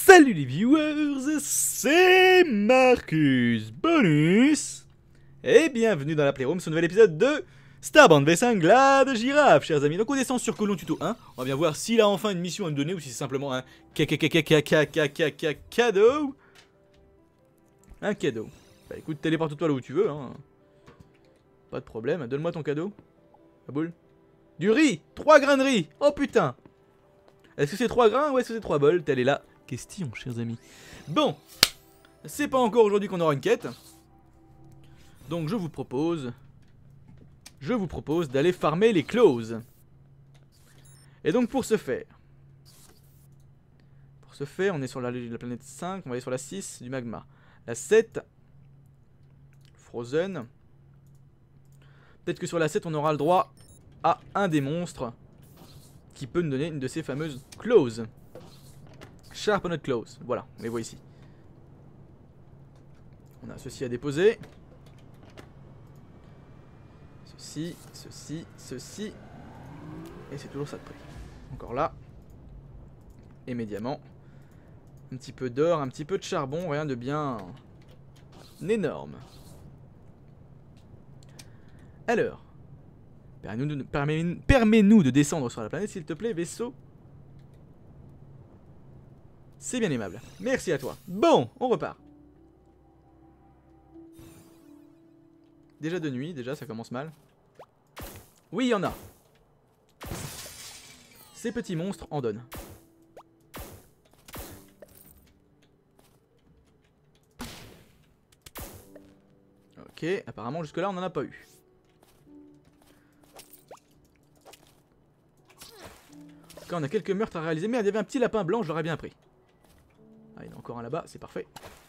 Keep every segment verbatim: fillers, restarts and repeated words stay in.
Salut les viewers, c'est Marcus Bonus et bienvenue dans la Playroom sur un nouvel épisode de Starband V cinq Glade Girafe, chers amis. Donc on descend sur Colon Tuto un, on va bien voir s'il a enfin une mission à nous donner ou si c'est simplement un cadeau. Un cadeau. Bah écoute, téléporte-toi là où tu veux, hein. Pas de problème, donne-moi ton cadeau. La boule. Du riz, trois grains de riz, oh putain. Est-ce que c'est trois grains ou est-ce que c'est trois bols? Telle est la question, chers amis. Bon, c'est pas encore aujourd'hui qu'on aura une quête. Donc je vous propose... Je vous propose d'aller farmer les clauses. Et donc pour ce faire... Pour ce faire, on est sur la, la planète cinq, on va aller sur la six du magma. La sept... Frozen. Peut-être que sur la sept, on aura le droit à un des monstres qui peut nous donner une de ces fameuses clauses. Sharpened claws, voilà, on les voit ici. On a ceci à déposer. Ceci, ceci, ceci. Et c'est toujours ça de prix. Encore là. Et médiamment. Un petit peu d'or, un petit peu de charbon, rien de bien énorme. Alors, permets-nous permets, permets-nous de descendre sur la planète, s'il te plaît, vaisseau. C'est bien aimable. Merci à toi. Bon, on repart. Déjà de nuit, déjà, ça commence mal. Oui, il y en a. Ces petits monstres en donnent. Ok, apparemment jusque-là, on n'en a pas eu. En tout cas, on a quelques meurtres à réaliser. Merde, il y avait un petit lapin blanc, je l'aurais bien pris. Ah, il y en a encore un là-bas, c'est parfait.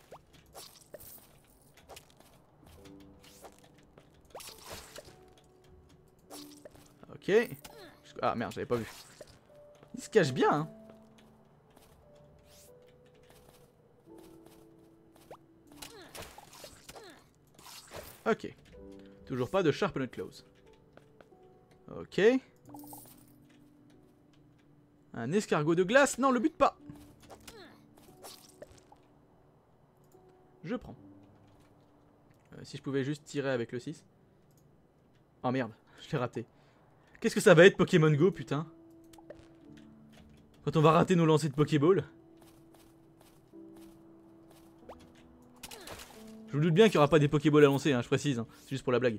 Ok. Ah merde, j'avais pas vu. Il se cache bien, hein. Ok. Toujours pas de Sharpened Claws. Ok. Un escargot de glace. Non, le bute pas. Je prends. Euh, si je pouvais juste tirer avec le six. Oh merde, je l'ai raté. Qu'est-ce que ça va être Pokémon Go, putain? Quand on va rater nos lancers de Pokéball. Je vous doute bien qu'il n'y aura pas des Pokéballs à lancer, hein, je précise. Hein. C'est juste pour la blague.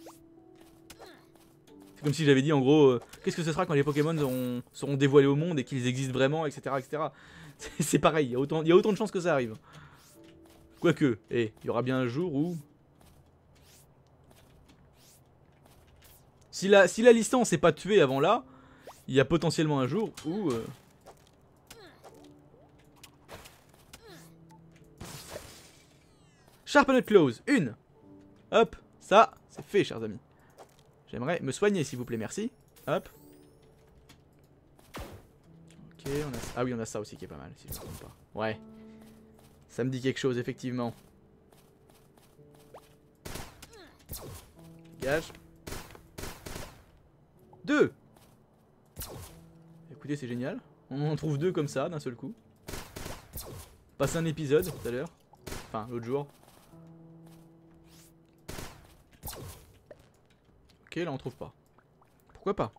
C'est comme si j'avais dit en gros, euh, qu'est-ce que ce sera quand les Pokémon seront, seront dévoilés au monde et qu'ils existent vraiment, et cetera et cetera. C'est pareil, il y, a autant, il y a autant de chances que ça arrive. Quoique, eh, il y aura bien un jour où... Si la, si la licence n'est pas tuée avant là, il y a potentiellement un jour où... Euh... Sharpened Claws, une. Hop, ça, c'est fait, chers amis. J'aimerais me soigner, s'il vous plaît, merci. Hop. Ok, on a... Ah oui, on a ça aussi qui est pas mal, si je ne me trompe pas. Ouais. Ça me dit quelque chose, effectivement. Dégage. Deux. Écoutez, c'est génial. On en trouve deux comme ça, d'un seul coup. Passe un épisode, tout à l'heure. Enfin, l'autre jour. Ok, là on trouve pas. Pourquoi pas?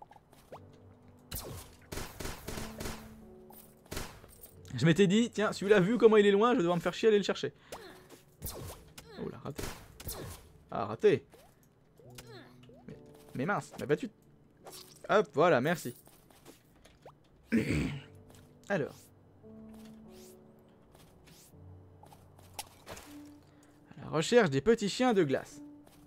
Je m'étais dit, tiens, celui-là, vu comment il est loin, je vais devoir me faire chier à aller le chercher. Oh là, raté. Ah, raté. Mais, mais mince, m'a battu. Hop, voilà, merci. Alors. À la recherche des petits chiens de glace.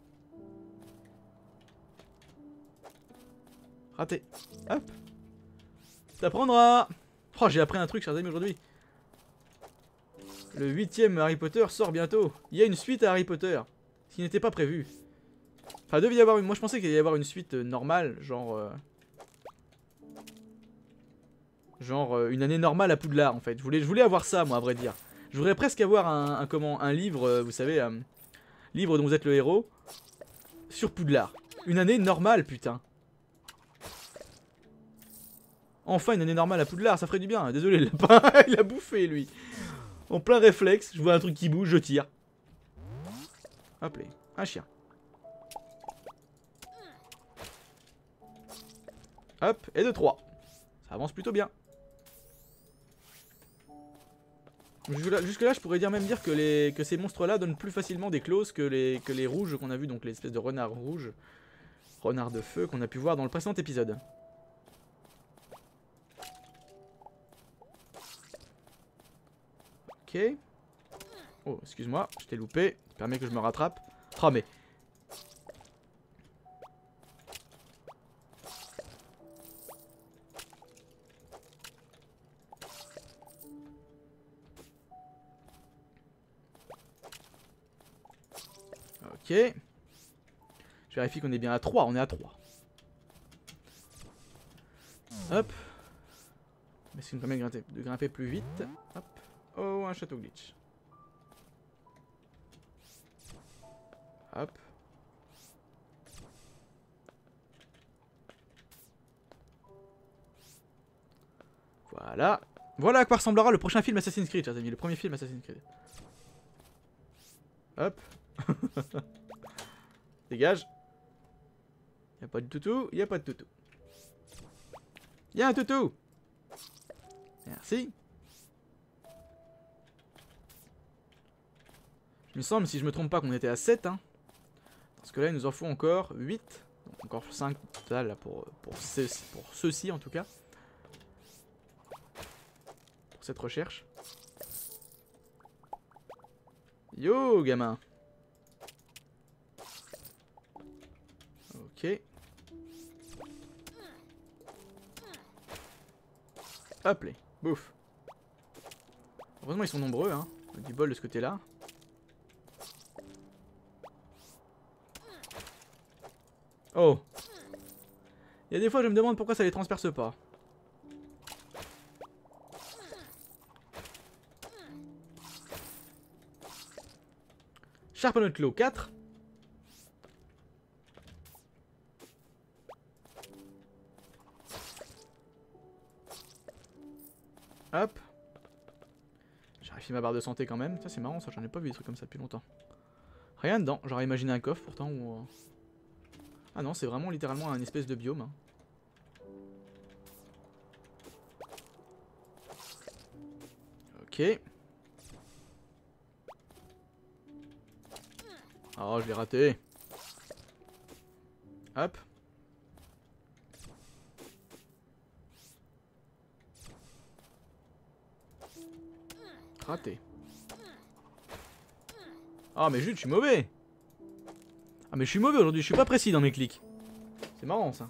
Raté. Hop. Ça prendra. Oh, j'ai appris un truc, chers amis, aujourd'hui. Le huitième Harry Potter sort bientôt. Il y a une suite à Harry Potter. Ce qui n'était pas prévu. Enfin, devait y avoir une... Moi, je pensais qu'il allait y avoir une suite euh, normale. Genre... Euh... Genre euh, une année normale à Poudlard, en fait. Je voulais, je voulais avoir ça, moi, à vrai dire. Je voudrais presque avoir un, un, comment, un livre, euh, vous savez... Euh, livre dont vous êtes le héros. Sur Poudlard. Une année normale, putain. Enfin une année normale à Poudlard, ça ferait du bien. Désolé, le lapin, il a bouffé lui. En plein réflexe, je vois un truc qui bouge, je tire. Hop là, un chien. Hop, et de trois. Ça avance plutôt bien. Jusque là, jusque là, je pourrais dire même dire que, les, que ces monstres-là donnent plus facilement des clauses que les, que les rouges qu'on a vu, donc l'espèce de renard rouge, renard de feu qu'on a pu voir dans le précédent épisode. Ok. Oh, excuse-moi, je t'ai loupé. Ça permet que je me rattrape. Oh, mais... Ok. Je vérifie qu'on est bien à trois. On est à trois. Hop. Mais c'est une permet de grimper, de grimper plus vite. Hop. Oh, un château glitch. Hop. Voilà. Voilà à quoi ressemblera le prochain film Assassin's Creed, chers amis. Le premier film Assassin's Creed. Hop. Dégage. Y'a pas de toutou, y'a pas de toutou. Y'a un toutou. Merci. Il me semble, si je me trompe pas, qu'on était à sept. Hein. Parce que là, il nous en faut encore huit. Donc encore cinq total là, pour, pour, ceux, pour ceux-ci en tout cas. Pour cette recherche. Yo, gamin. Ok. Hop les, bouffe. Heureusement ils sont nombreux, hein. Du bol de ce côté-là. Oh. Il y a des fois je me demande pourquoi ça les transperce pas. Sharp Claw quatre. Hop. J'ai réussi ma barre de santé quand même. Ça c'est marrant, ça j'en ai pas vu des trucs comme ça depuis longtemps. Rien dedans, j'aurais imaginé un coffre pourtant ou... Ah non, c'est vraiment littéralement un espèce de biome. Hein. Ok. Oh, je l'ai raté. Hop. Raté. Ah mais juste, je suis mauvais. Ah mais je suis mauvais aujourd'hui, je suis pas précis dans mes clics. C'est marrant ça.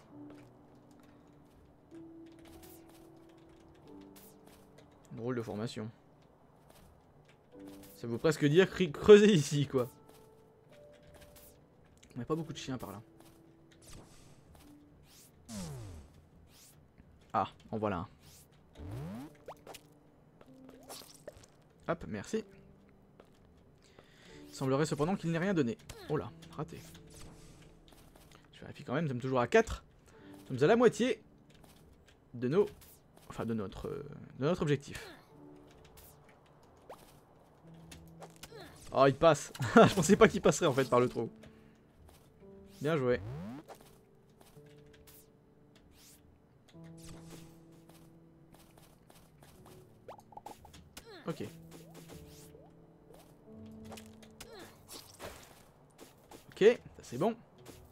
Drôle de formation. Ça veut presque dire creuser ici quoi. On n'a pas beaucoup de chiens par là. Ah, en voilà un. Hop, merci. Il semblerait cependant qu'il n'ait rien donné. Oh là, raté. Je vérifie quand même, nous sommes toujours à quatre. Nous sommes à la moitié de nos... Enfin, de notre, euh, de notre objectif. Oh, il passe. Je pensais pas qu'il passerait en fait par le trou. Bien joué. Ok. Ok, ça c'est bon.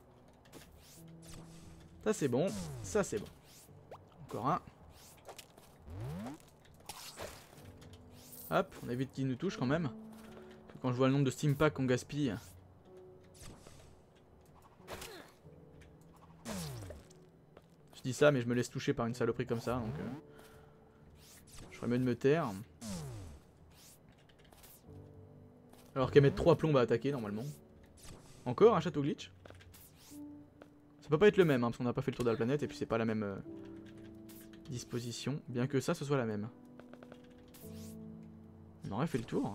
Ça c'est bon, ça c'est bon. Encore un. Hop, on évite qu'il nous touche quand même. Quand je vois le nombre de steam packs qu'on gaspille. Je dis ça mais je me laisse toucher par une saloperie comme ça donc... Euh, je ferais mieux de me taire. Alors qu'elle met trois plombes à attaquer normalement. Encore un château glitch. Ça peut pas être le même hein, parce qu'on n'a pas fait le tour de la planète et puis c'est pas la même euh, disposition. Bien que ça ce soit la même. On aurait fait le tour.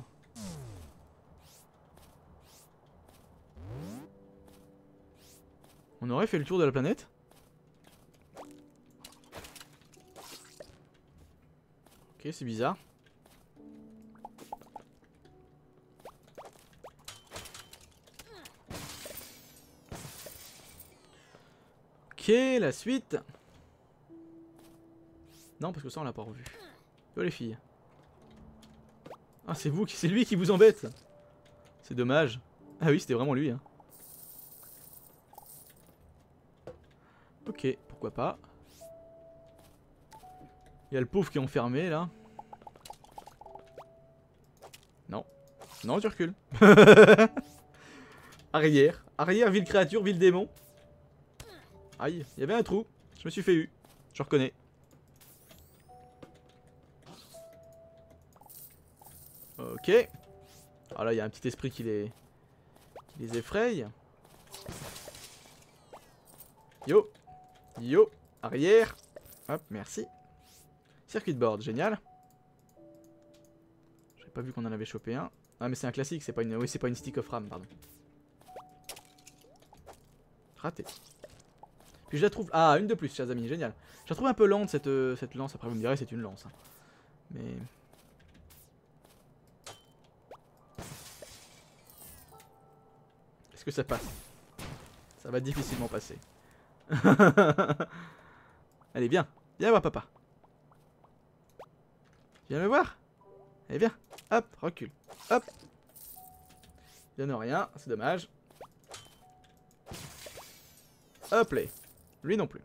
On aurait fait le tour de la planète. Ok, c'est bizarre. Ok, la suite. Non, parce que ça on l'a pas revu. Oh les filles. Ah, c'est vous, c'est lui qui vous embête. C'est dommage. Ah oui, c'était vraiment lui. Hein. Ok, pourquoi pas. Il y a le pauvre qui est enfermé là. Non. Non, tu recules. Arrière. Arrière, ville créature, ville démon. Aïe, il y avait un trou. Je me suis fait eu. Je reconnais. Ok. Ah là, il y a un petit esprit qui les, qui les effraie. Yo. Yo. Arrière. Hop, merci. Circuit board, génial. J'avais pas vu qu'on en avait chopé un. Ah, mais c'est un classique, c'est pas une. Oui, c'est pas une stick of RAM, pardon. Raté. Puis je la trouve... Ah, une de plus, chers amis, génial. Je la trouve un peu lente, cette, euh, cette lance. Après, vous me direz, c'est une lance. Hein. Mais... Est-ce que ça passe? Ça va difficilement passer. Allez, viens. Viens voir, papa. Viens me voir. Allez, viens. Hop, recule. Hop. Il donne rien, c'est dommage. Hop là. Lui non plus.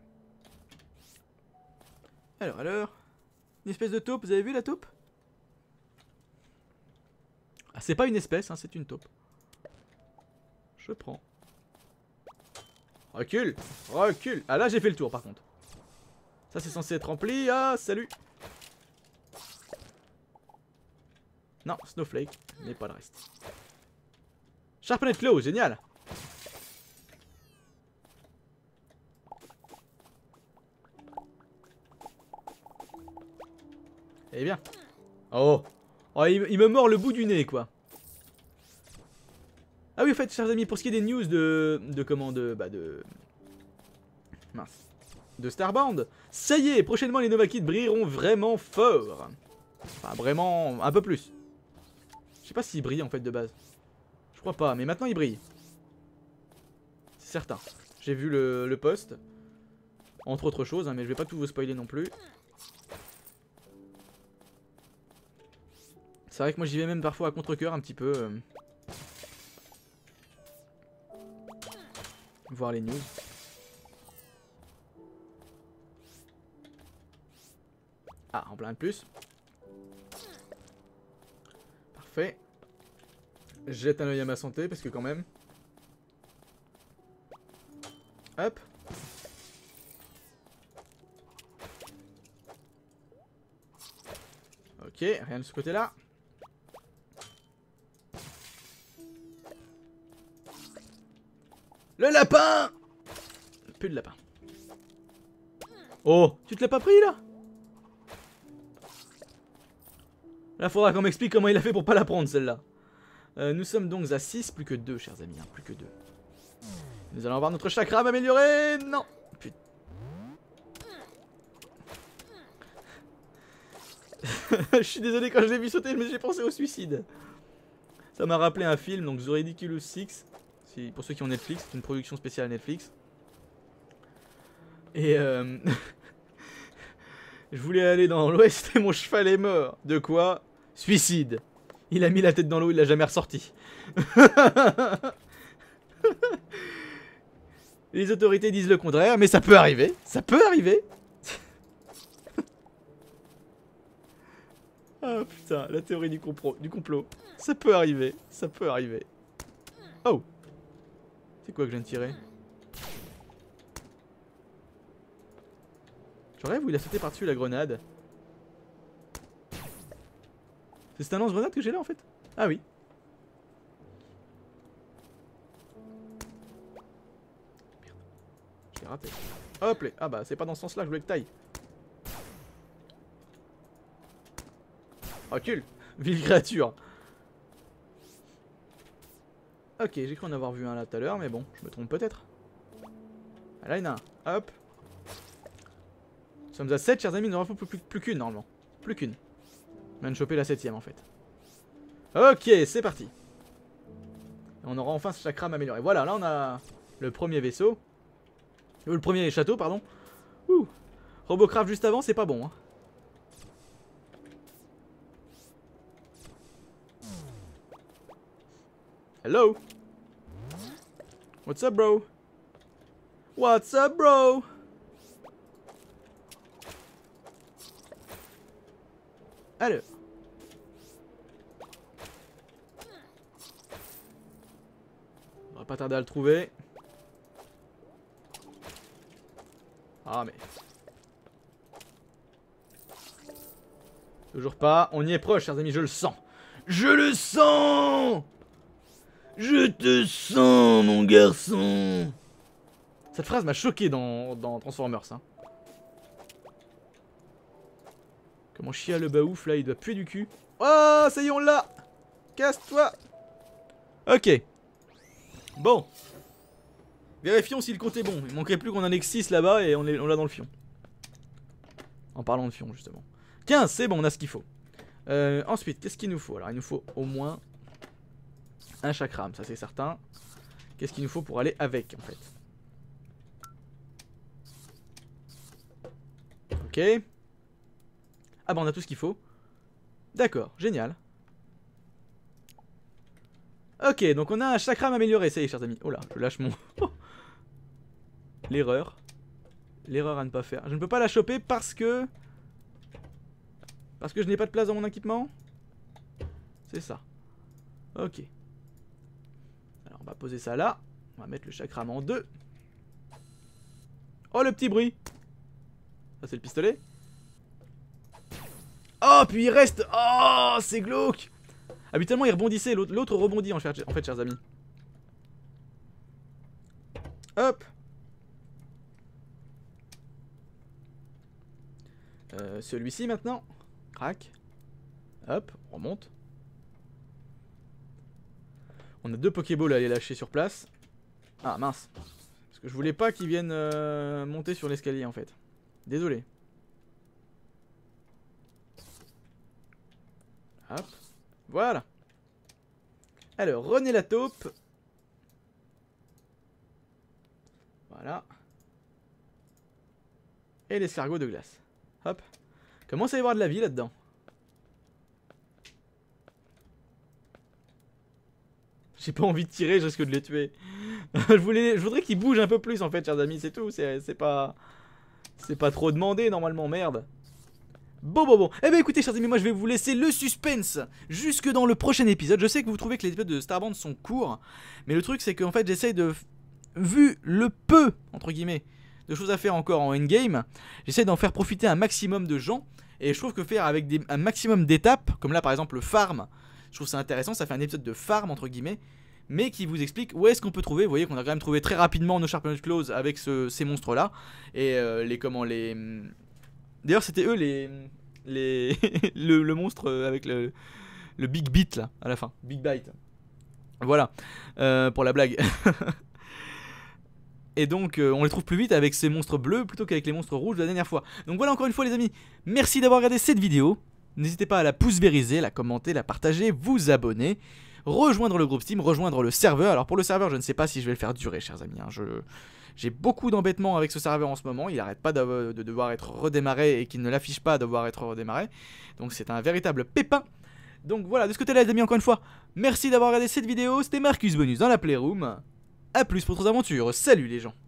Alors, alors. Une espèce de taupe, vous avez vu la taupe? Ah, c'est pas une espèce, hein, c'est une taupe. Je prends. Recule. Recule. Ah là, j'ai fait le tour par contre. Ça, c'est censé être rempli. Ah, salut. Non, Snowflake, mais pas le reste. Sharpened Claw, génial. Eh bien. Oh, oh il, il me mord le bout du nez, quoi. Ah oui, en fait, chers amis, pour ce qui est des news de... De comment de... Bah de... Mince. De Starband. Ça y est, prochainement, les Nova Kids brilleront vraiment fort. Enfin, vraiment... Un peu plus. Je sais pas s'ils brillent, en fait, de base. Je crois pas, mais maintenant, ils brillent. C'est certain. J'ai vu le, le post. Entre autres choses, hein, mais je vais pas tout vous spoiler non plus. C'est vrai que moi j'y vais même parfois à contre-cœur un petit peu. Euh... Voir les news. Ah, en plein de plus. Parfait. Je jette un œil à ma santé parce que quand même. Hop. Ok, rien de ce côté-là. Le lapin! Plus de lapin. Oh, tu te l'as pas pris là? Là, faudra qu'on m'explique comment il a fait pour pas la prendre celle-là. Euh, nous sommes donc à six, plus que deux, chers amis, hein, plus que deux. Nous allons avoir notre chakra amélioré. Non. Putain. Je suis désolé, quand je l'ai vu sauter, mais j'ai pensé au suicide. Ça m'a rappelé un film, donc The Ridiculous Six. Si, pour ceux qui ont Netflix, c'est une production spéciale Netflix. Et euh... je voulais aller dans l'ouest et mon cheval est mort. De quoi? Suicide. Il a mis la tête dans l'eau, il l'a jamais ressorti. Les autorités disent le contraire, mais ça peut arriver. Ça peut arriver. Ah putain, la théorie du complot, du complot. Ça peut arriver, ça peut arriver. Oh. C'est quoi que je viens de tirer? Je rêve où il a sauté par-dessus la grenade. C'est un lance-grenade que j'ai là en fait? Ah oui. Merde. J'ai raté. Hop là. Ah bah c'est pas dans ce sens là que je voulais que t'ailles. Recule. Ville créature. Ok, j'ai cru en avoir vu un là tout à l'heure, mais bon, je me trompe peut-être. Ah, là il y en a un. Hop. Nous sommes à sept, chers amis, nous en avons plus, plus, plus qu'une normalement. Plus qu'une. On vient de choper la septième en fait. Ok, c'est parti. On aura enfin ce chakram amélioré. Voilà, là on a le premier vaisseau. Euh, le premier château, pardon. Ouh. Robocraft juste avant, c'est pas bon. Hein. Hello. What's up, bro? What's up, bro? Alors. On va pas tarder à le trouver. Ah mais... Toujours pas. On y est proche, chers amis, je le sens. Je le sens! Je te sens, mon garçon! Cette phrase m'a choqué dans, dans Transformers. Hein. Comment chia le baouf là, il doit puer du cul. Oh, ça y est, on l'a! Casse-toi! Ok. Bon. Vérifions si le compte est bon. Il manquerait plus qu'on en ait que six là-bas et on l'a dans le fion. En parlant de fion, justement. quinze, c'est bon, on a ce qu'il faut. Euh, ensuite, qu'est-ce qu'il nous faut? Alors, il nous faut au moins un chakram, ça c'est certain. Qu'est-ce qu'il nous faut pour aller avec, en fait? Ok. Ah bah on a tout ce qu'il faut. D'accord, génial. Ok, donc on a un chakram amélioré, ça y est, chers amis. Oh là, je lâche mon... L'erreur. L'erreur à ne pas faire. Je ne peux pas la choper parce que... Parce que je n'ai pas de place dans mon équipement. C'est ça. Ok. Alors on va poser ça là. On va mettre le chakram en deux. Oh le petit bruit. Ça c'est le pistolet. Oh puis il reste. Oh c'est glauque. Habituellement il rebondissait. L'autre rebondit en fait, en fait chers amis. Hop. Euh, Celui-ci maintenant. Crac. Hop, on remonte. On a deux Pokéballs à aller lâcher sur place. Ah mince. Parce que je voulais pas qu'ils viennent euh, monter sur l'escalier en fait. Désolé. Hop. Voilà. Alors, René la taupe. Voilà. Et l'escargot de glace. Hop. Commence à y avoir de la vie là-dedans. J'ai pas envie de tirer, je risque de les tuer. je, voulais, je voudrais qu'ils bougent un peu plus en fait, chers amis, c'est tout. C'est pas... C'est pas trop demandé normalement, merde. Bon, bon, bon. Eh ben écoutez, chers amis, moi je vais vous laisser le suspense jusque dans le prochain épisode. Je sais que vous trouvez que les épisodes de Starband sont courts, mais le truc c'est qu'en fait j'essaye de... Vu le peu, entre guillemets, de choses à faire encore en endgame, j'essaie d'en faire profiter un maximum de gens. Et je trouve que faire avec des, un maximum d'étapes, comme là par exemple le farm, je trouve ça intéressant, ça fait un épisode de farm entre guillemets, mais qui vous explique où est-ce qu'on peut trouver. Vous voyez qu'on a quand même trouvé très rapidement nos Sharpened Claws avec ce, ces monstres là. Et euh, les comment les... D'ailleurs c'était eux les... les le, le monstre avec le, le Big Bite là, à la fin, Big Bite. Voilà, euh, pour la blague. Et donc euh, on les trouve plus vite avec ces monstres bleus plutôt qu'avec les monstres rouges de la dernière fois. Donc voilà encore une fois les amis, merci d'avoir regardé cette vidéo. N'hésitez pas à la pouce vériser, la commenter, la partager, vous abonner, rejoindre le groupe Steam, rejoindre le serveur. Alors pour le serveur je ne sais pas si je vais le faire durer chers amis, hein. je... J'ai beaucoup d'embêtements avec ce serveur en ce moment, il n'arrête pas de, de devoir être redémarré et qu'il ne l'affiche pas devoir être redémarré. Donc c'est un véritable pépin. Donc voilà, de ce côté là les amis encore une fois, merci d'avoir regardé cette vidéo, c'était Marcus Bonus dans la Playroom. A plus pour d'autres aventures, salut les gens.